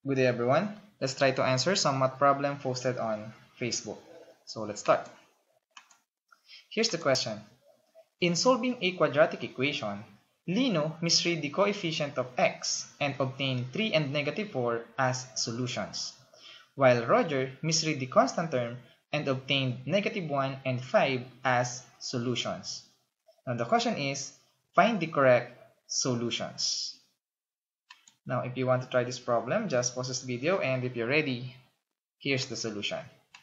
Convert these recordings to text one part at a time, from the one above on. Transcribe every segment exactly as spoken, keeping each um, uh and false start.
Good day everyone. Let's try to answer some math problem posted on Facebook. So let's start. Here's the question. In solving a quadratic equation, Lino misread the coefficient of x and obtained three and negative four as solutions, while Roger misread the constant term and obtained negative one and five as solutions. Now the question is, find the correct solutions. Now, if you want to try this problem, just pause this video, and if you're ready, here's the solution.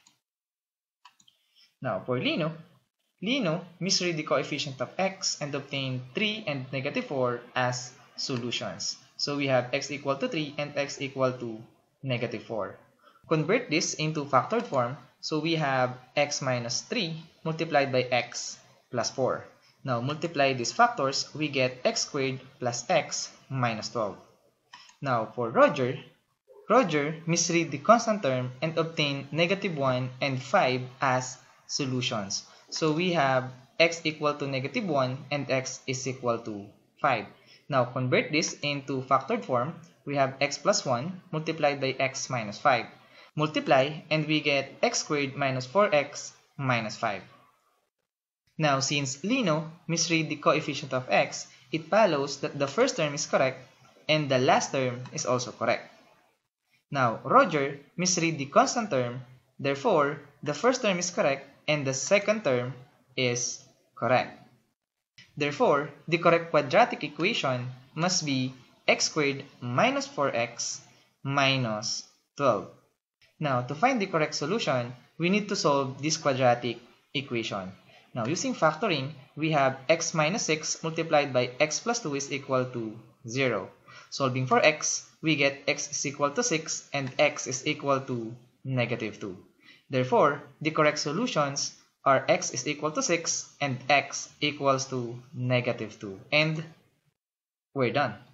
Now, for Lino, Lino misread the coefficient of x and obtained three and negative four as solutions. So we have x equal to three and x equal to negative four. Convert this into factored form, so we have x minus three multiplied by x plus four. Now, multiply these factors, we get x squared plus x minus twelve. Now, for Roger, Roger misread the constant term and obtained negative one and five as solutions. So we have x equal to negative one and x is equal to five. Now, convert this into factored form. We have x plus one multiplied by x minus five. Multiply and we get x squared minus four x minus five. Now, since Lino misread the coefficient of x, it follows that the first term is correct and the last term is also correct. Now, Roger misread the constant term, therefore, the first term is correct and the second term is correct. Therefore, the correct quadratic equation must be x squared minus four x minus twelve. Now, to find the correct solution, we need to solve this quadratic equation. Now, using factoring, we have x minus six multiplied by x plus two is equal to zero. Solving for x, we get x is equal to six and x is equal to negative two. Therefore, the correct solutions are x is equal to six and x equals to negative two. And we're done.